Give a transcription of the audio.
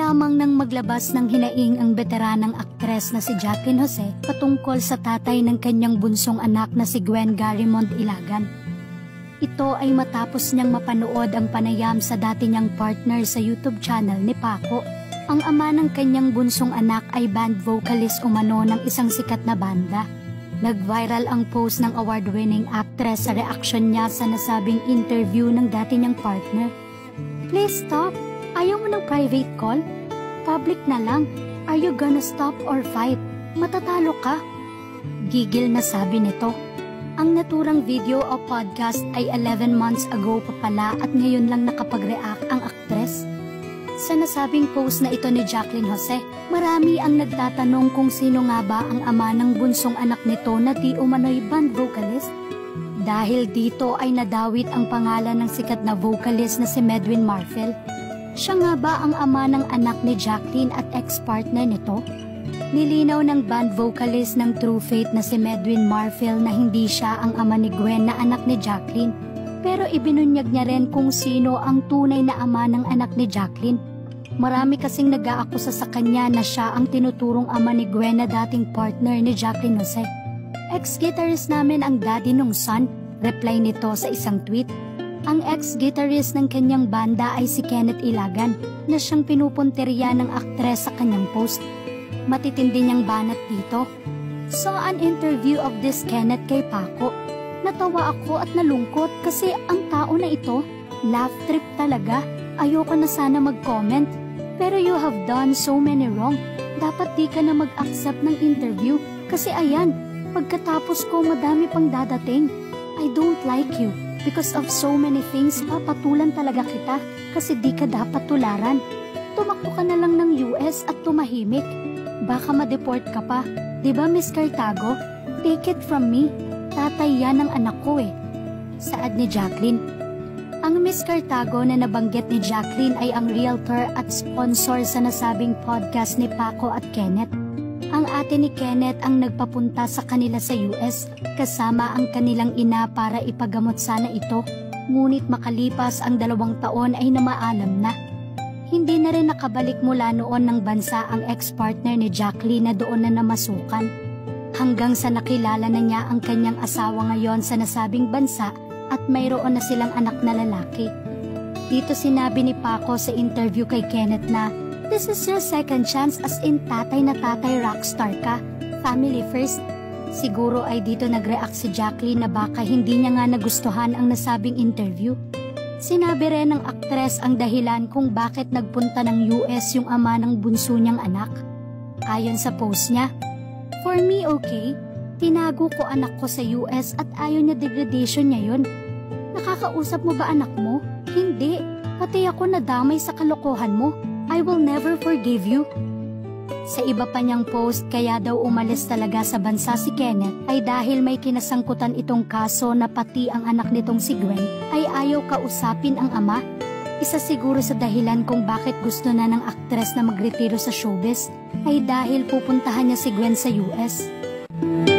lamang nang maglabas ng hinaing ang veteranang aktres na si Jacqueline Jose patungkol sa tatay ng kanyang bunsong anak na si Gwen Garimond Ilagan. Ito ay matapos niyang mapanood ang panayam sa dati niyang partner sa YouTube channel ni Paco. Ang ama ng kanyang bunsong anak ay band vocalist umano ng isang sikat na banda. Nag-viral ang post ng award-winning actress sa reaksyon niya sa nasabing interview ng dati niyang partner. "Please stop. Ayaw mo ng private call? Public na lang. Are you gonna stop or fight? Matatalo ka." Gigil na sabi nito. Ang naturang video o podcast ay 11 months ago pa pala at ngayon lang nakapag-react ang aktres. Sa nasabing post na ito ni Jacqueline Jose, marami ang nagtatanong kung sino nga ba ang ama ng bunsong anak nito na di umano'y band vocalist. Dahil dito ay nadawit ang pangalan ng sikat na vocalist na si Medwin Marfil. Siya nga ba ang ama ng anak ni Jacqueline at ex-partner nito? Nilinaw ng band vocalist ng True Faith na si Medwin Marfil na hindi siya ang ama ni Gwen na anak ni Jacqueline. Pero ibinunyag niya rin kung sino ang tunay na ama ng anak ni Jacqueline. Marami kasing nag-aakusa sa kanya na siya ang tinuturong ama ni Gwen na dating partner ni Jacqueline Jose. "Ex-guitarist namin ang daddy nung son," reply nito sa isang tweet. Ang ex-guitarist ng kanyang banda ay si Kenneth Ilagan na siyang pinupunteriya ng aktres sa kanyang post. Matitindi niyang banat dito. "Saw an interview of this Kenneth kay Paco. Natawa ako at nalungkot kasi ang tao na ito, laugh trip talaga. Ayoko na sana mag-comment. Pero you have done so many wrong. Dapat di ka na mag-accept ng interview kasi ayan, pagkatapos ko madami pang dadating. I don't like you. Because of so many things, papatulan talaga kita kasi di ka dapat tularan. Tumakbo ka na lang ng US at tumahimik. Baka ma-deport ka pa. Diba Miss Cartago? Take it from me. Tatay yan ng anak ko eh." Saad ni Jacqueline. Ang Miss Cartago na nabanggit ni Jacqueline ay ang realtor at sponsor sa nasabing podcast ni Paco at Kenneth. Ang ate ni Kenneth ang nagpapunta sa kanila sa US kasama ang kanilang ina para ipagamot sana ito. Ngunit makalipas ang 2 taon ay namaalam na. Hindi na rin nakabalik mula noon ng bansa ang ex-partner ni Jacqueline na doon na namasukan. Hanggang sa nakilala na niya ang kanyang asawa ngayon sa nasabing bansa at mayroon na silang anak na lalaki. Dito sinabi ni Paco sa interview kay Kenneth na, "This is your second chance as in tatay na tatay rockstar ka. Family first." Siguro ay dito nag-react si Jacqueline na baka hindi niya nga nagustuhan ang nasabing interview. Sinabi rin ng aktres ang dahilan kung bakit nagpunta ng US yung ama ng bunso niyang anak. Ayon sa post niya, "For me okay, tinago ko anak ko sa US at ayaw niya degradation niya yun. Nakakausap mo ba anak mo? Hindi, pati ako nadamay sa kalokohan mo. I will never forgive you." Sa iba pa niyang post kaya daw umalis talaga sa bansa si Kenneth ay dahil may kinasangkutan itong kaso na pati ang anak nitong si Gwen ay ayaw kausapin ang ama. Isa siguro sa dahilan kung bakit gusto na ng aktres na magretiro sa showbiz ay dahil pupuntahan niya si Gwen sa US.